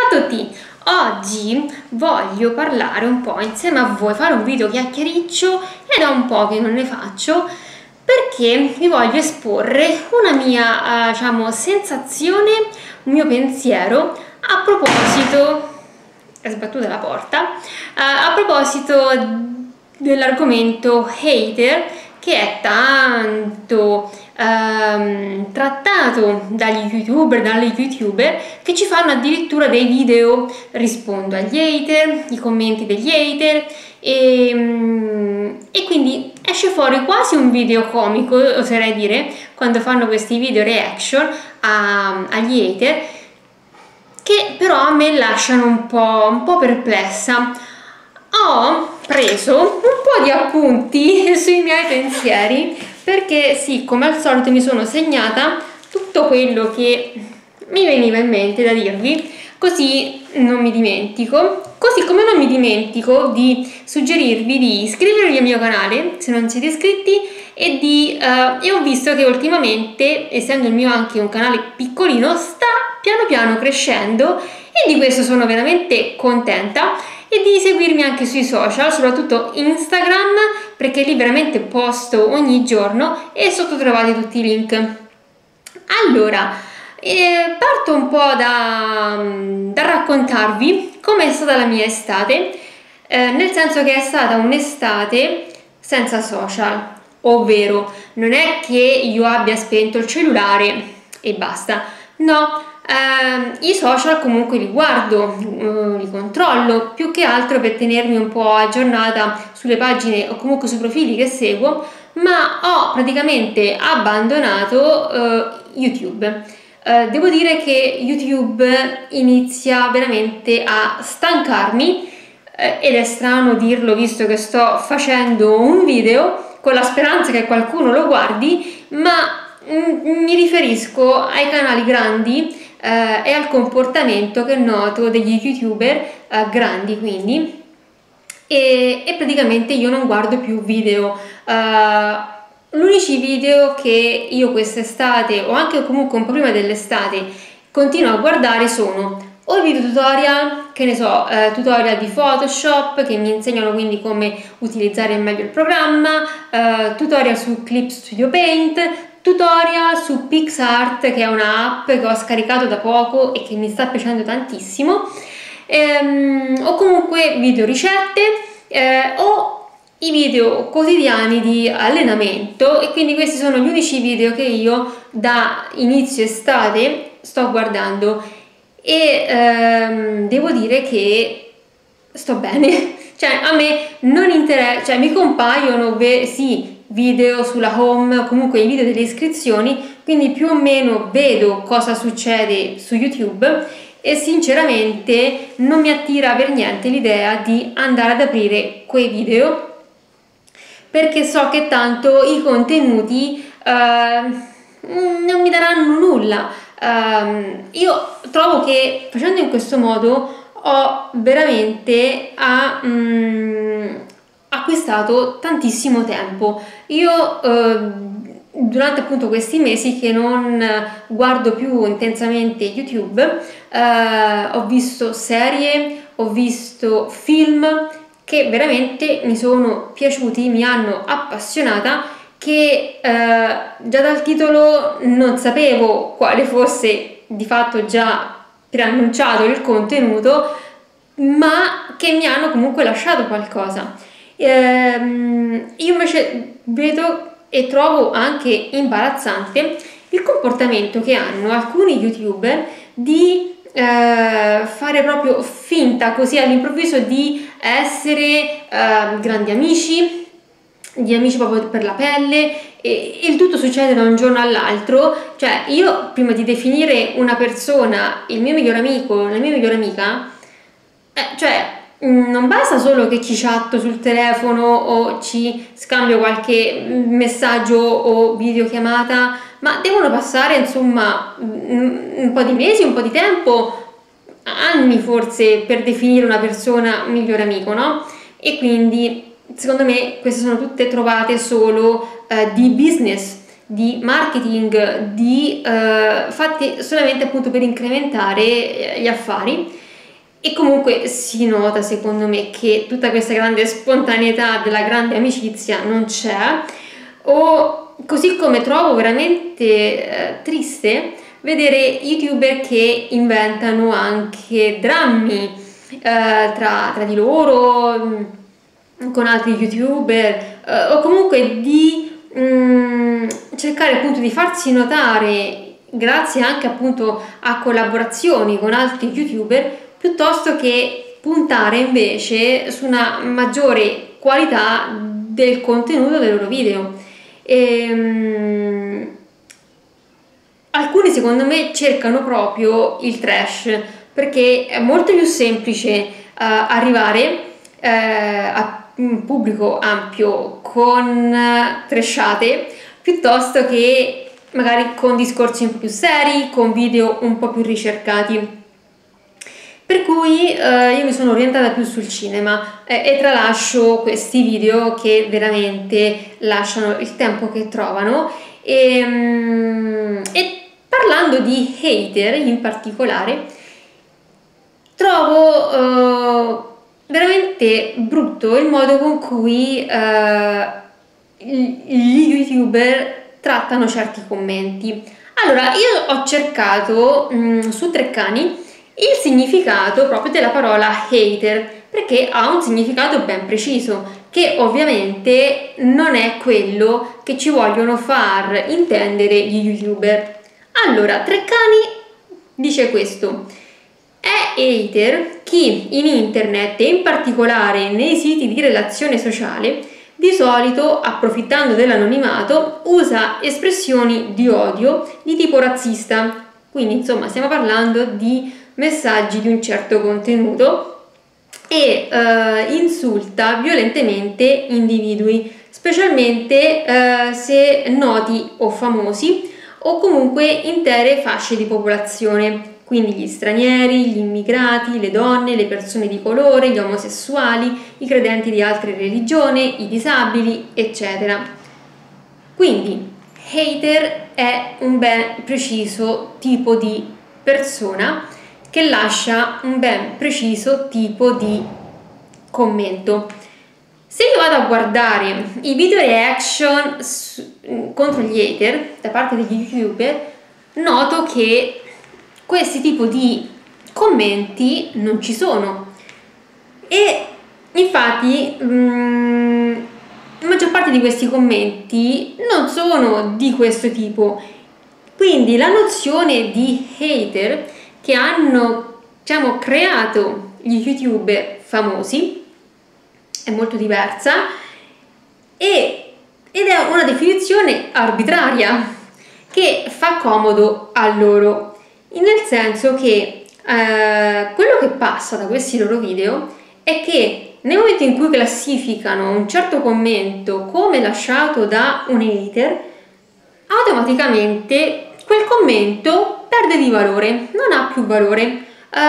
a tutti! Oggi voglio parlare un po' insieme a voi, fare un video chiacchiericcio, è da un po' che non ne faccio, perché vi voglio esporre una mia, sensazione, un mio pensiero a proposito, è sbattuta la porta, a proposito dell'argomento hater, che è tanto trattato dagli youtuber, dalle youtuber, che ci fanno addirittura dei video, rispondo agli hater, i commenti degli hater, e quindi esce fuori quasi un video comico, oserei dire, quando fanno questi video reaction agli hater, che però a me lasciano un po' perplessa. Ho preso un po' di appunti sui miei pensieri, perché sì, come al solito mi sono segnata tutto quello che mi veniva in mente da dirvi, così non mi dimentico. Così come non mi dimentico di suggerirvi di iscrivervi al mio canale se non siete iscritti, e ho visto che ultimamente, essendo il mio anche un canale piccolino, sta piano piano crescendo, e di questo sono veramente contenta, e di seguirmi anche sui social, soprattutto Instagram, perché lì veramente posto ogni giorno e sotto trovate tutti i link. Allora, parto un po' da raccontarvi come è stata la mia estate, nel senso che è stata un'estate senza social, ovvero non è che io abbia spento il cellulare e basta, no. I social comunque li guardo, li controllo, più che altro per tenermi un po' aggiornata sulle pagine o comunque sui profili che seguo, ma ho praticamente abbandonato YouTube. Devo dire che YouTube inizia veramente a stancarmi, ed è strano dirlo visto che sto facendo un video con la speranza che qualcuno lo guardi, ma mi riferisco ai canali grandi e al comportamento che noto degli youtuber grandi, quindi, e praticamente io non guardo più video. Gli unici video che io quest'estate, o anche comunque un po' prima dell'estate, continuo a guardare sono o i video tutorial, che ne so, tutorial di Photoshop che mi insegnano quindi come utilizzare meglio il programma, tutorial su Clip Studio Paint, tutorial su PixArt, che è un'app che ho scaricato da poco e che mi sta piacendo tantissimo, o comunque video ricette, o i video quotidiani di allenamento, e quindi questi sono gli unici video che io da inizio estate sto guardando, e devo dire che sto bene, cioè a me non interessa, cioè mi compaiono sì video sulla home o comunque i video delle iscrizioni, quindi più o meno vedo cosa succede su YouTube, e sinceramente non mi attira per niente l'idea di andare ad aprire quei video, perché so che tanto i contenuti non mi daranno nulla. Io trovo che facendo in questo modo ho veramente acquistato tantissimo tempo. Io durante appunto questi mesi che non guardo più intensamente YouTube, ho visto serie, ho visto film che veramente mi sono piaciuti, mi hanno appassionata, che già dal titolo non sapevo quale fosse di fatto già preannunciato il contenuto, ma che mi hanno comunque lasciato qualcosa. Io invece vedo e trovo anche imbarazzante il comportamento che hanno alcuni youtuber di fare proprio finta così all'improvviso di essere grandi amici, di amici proprio per la pelle, e il tutto succede da un giorno all'altro. Cioè io prima di definire una persona il mio migliore amico, la mia migliore amica, non basta solo che ci chatto sul telefono o ci scambio qualche messaggio o videochiamata, ma devono passare insomma un po' di mesi, un po' di tempo, anni forse, per definire una persona migliore amico, no? E quindi secondo me queste sono tutte trovate solo di business, di marketing, fatte solamente appunto per incrementare gli affari. e comunque si nota secondo me che tutta questa grande spontaneità della grande amicizia non c'è, o così come trovo veramente triste vedere youtuber che inventano anche drammi tra di loro, con altri youtuber, o comunque di cercare appunto di farsi notare grazie anche appunto a collaborazioni con altri youtuber, piuttosto che puntare invece su una maggiore qualità del contenuto dei loro video. Alcuni secondo me cercano proprio il trash, perché è molto più semplice arrivare a un pubblico ampio con trashate piuttosto che magari con discorsi un po' più seri, con video un po' più ricercati. Per cui io mi sono orientata più sul cinema e tralascio questi video che veramente lasciano il tempo che trovano. E parlando di hater in particolare, trovo veramente brutto il modo con cui gli youtuber trattano certi commenti. Allora, io ho cercato su Treccani il significato proprio della parola hater, perché ha un significato ben preciso, che ovviamente non è quello che ci vogliono far intendere gli youtuber. Allora, Treccani dice questo: è hater chi in internet e in particolare nei siti di relazione sociale, di solito approfittando dell'anonimato, usa espressioni di odio di tipo razzista. Quindi insomma stiamo parlando di messaggi di un certo contenuto e insulta violentemente individui, specialmente se noti o famosi, o comunque intere fasce di popolazione, quindi gli stranieri, gli immigrati, le donne, le persone di colore, gli omosessuali, i credenti di altre religioni, i disabili, eccetera. Quindi hater è un ben preciso tipo di persona che lascia un ben preciso tipo di commento. Se io vado a guardare i video reaction contro gli hater da parte degli youtuber, noto che questi tipi di commenti non ci sono, e infatti la maggior parte di questi commenti non sono di questo tipo. Quindi la nozione di hater che hanno, diciamo, creato gli youtuber famosi è molto diversa ed è una definizione arbitraria che fa comodo a loro, nel senso che quello che passa da questi loro video è che nel momento in cui classificano un certo commento come lasciato da un hater, automaticamente quel commento perde di valore, non ha più valore,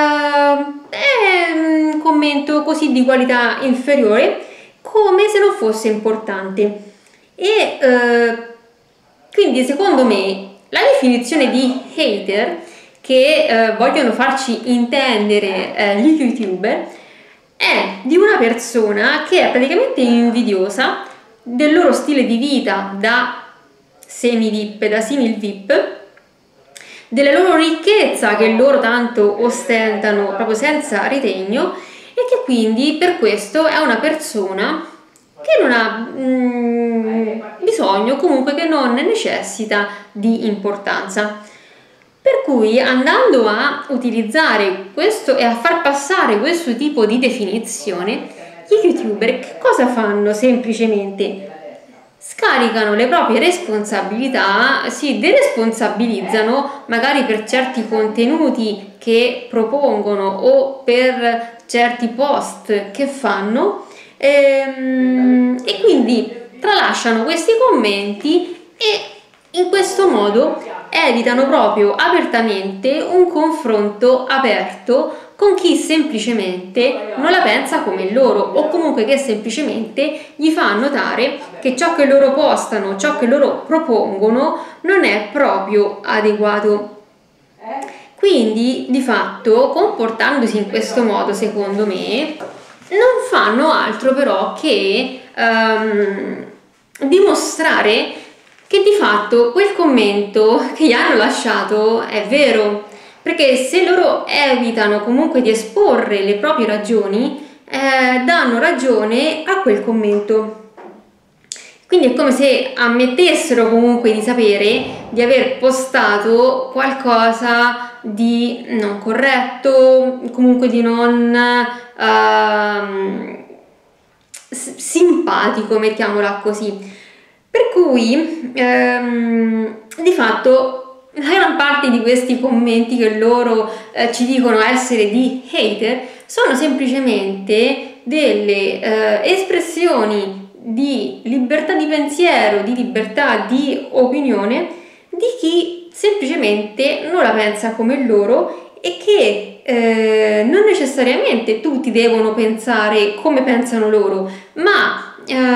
è un commento così di qualità inferiore, come se non fosse importante. E quindi secondo me la definizione di hater che vogliono farci intendere gli youtuber è di una persona che è praticamente invidiosa del loro stile di vita da semi-VIP, da simil VIP, della loro ricchezza che loro tanto ostentano proprio senza ritegno, e che quindi per questo è una persona che non ha bisogno, comunque che non necessita di importanza. Per cui andando a utilizzare questo e a far passare questo tipo di definizione, gli youtuber che cosa fanno? Semplicemente scaricano le proprie responsabilità, si deresponsabilizzano magari per certi contenuti che propongono o per certi post che fanno, e quindi tralasciano questi commenti e in questo modo evitano proprio apertamente un confronto aperto con chi semplicemente non la pensa come loro, o comunque che semplicemente gli fa notare che ciò che loro postano, ciò che loro propongono non è proprio adeguato. Quindi di fatto, comportandosi in questo modo, secondo me, non fanno altro però che dimostrare che di fatto quel commento che gli hanno lasciato è vero, perché se loro evitano comunque di esporre le proprie ragioni, danno ragione a quel commento. Quindi è come se ammettessero comunque di sapere di aver postato qualcosa di non corretto, comunque di non simpatico, mettiamola così. Per cui di fatto la gran parte di questi commenti che loro ci dicono essere di hater sono semplicemente delle espressioni di libertà di pensiero, di libertà di opinione di chi semplicemente non la pensa come loro e che non necessariamente tutti devono pensare come pensano loro, ma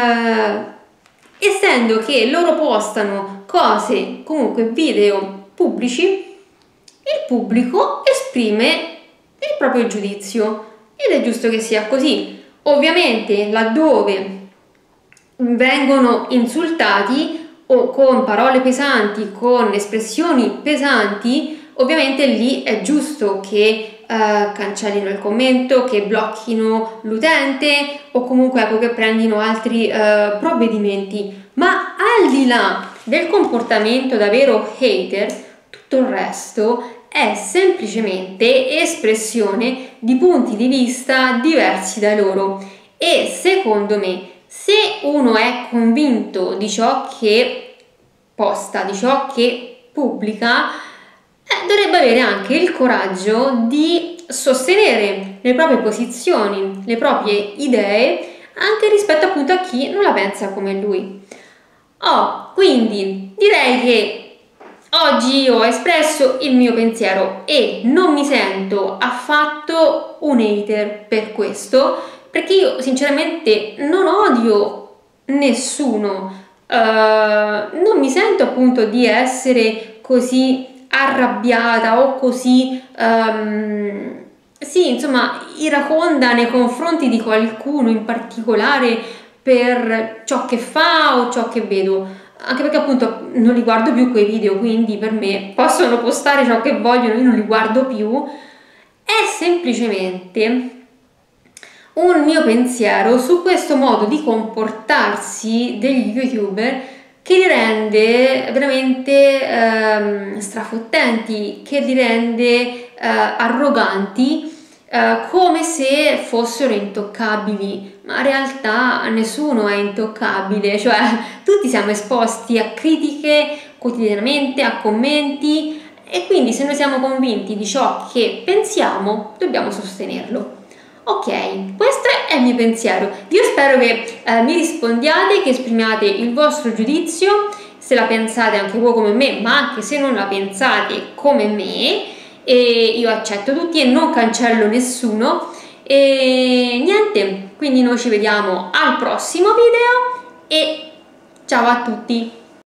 essendo che loro postano cose, comunque video pubblici, il pubblico esprime il proprio giudizio ed è giusto che sia così. Ovviamente laddove vengono insultati o con parole pesanti, con espressioni pesanti, ovviamente lì è giusto che cancellino il commento, che blocchino l'utente o comunque ecco che prendino altri provvedimenti. Ma al di là del comportamento da vero hater, tutto il resto è semplicemente espressione di punti di vista diversi da loro e secondo me se uno è convinto di ciò che posta, di ciò che pubblica, dovrebbe avere anche il coraggio di sostenere le proprie posizioni, le proprie idee, anche rispetto appunto a chi non la pensa come lui. Quindi direi che oggi ho espresso il mio pensiero e non mi sento affatto un hater per questo, perché io sinceramente non odio nessuno, non mi sento appunto di essere così arrabbiata o così, sì, insomma, iraconda nei confronti di qualcuno in particolare per ciò che fa o ciò che vedo, anche perché appunto non li guardo più quei video, quindi per me possono postare ciò che vogliono, io non li guardo più, è semplicemente un mio pensiero su questo modo di comportarsi degli youtuber che li rende veramente strafottenti, che li rende arroganti, come se fossero intoccabili, ma in realtà nessuno è intoccabile, cioè tutti siamo esposti a critiche quotidianamente, a commenti e quindi se noi siamo convinti di ciò che pensiamo dobbiamo sostenerlo. Ok, questo è il mio pensiero. Io spero che mi rispondiate, che esprimiate il vostro giudizio, se la pensate anche voi come me, ma anche se non la pensate come me, e io accetto tutti e non cancello nessuno. E niente, quindi noi ci vediamo al prossimo video e ciao a tutti!